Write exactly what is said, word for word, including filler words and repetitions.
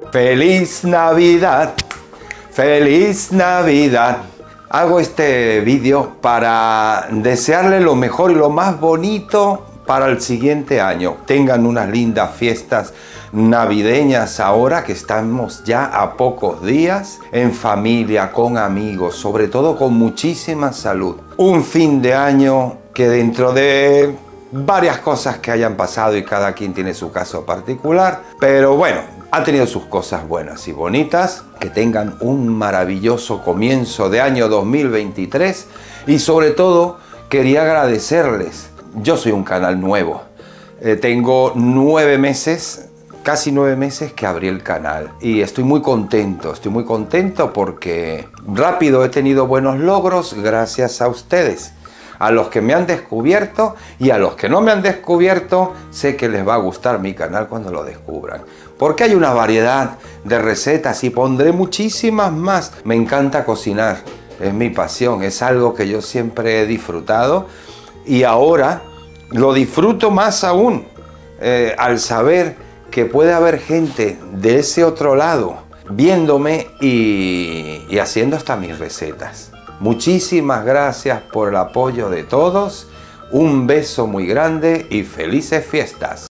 Feliz Navidad, feliz Navidad. Hago este vídeo para desearle lo mejor y lo más bonito para el siguiente año. Tengan unas lindas fiestas navideñas ahora que estamos ya a pocos días, en familia, con amigos, sobre todo con muchísima salud. Un fin de año que dentro de varias cosas que hayan pasado y cada quien tiene su caso particular, pero bueno, ha tenido sus cosas buenas y bonitas. Que tengan un maravilloso comienzo de año dos mil veintitrés y sobre todo quería agradecerles. Yo soy un canal nuevo, eh, tengo nueve meses, casi nueve meses que abrí el canal y estoy muy contento, estoy muy contento porque rápido he tenido buenos logros gracias a ustedes. A los que me han descubierto y a los que no me han descubierto, sé que les va a gustar mi canal cuando lo descubran. Porque hay una variedad de recetas y pondré muchísimas más. Me encanta cocinar, es mi pasión, es algo que yo siempre he disfrutado y ahora lo disfruto más aún eh, al saber que puede haber gente de ese otro lado viéndome y, y haciendo hasta mis recetas. Muchísimas gracias por el apoyo de todos, un beso muy grande y felices fiestas.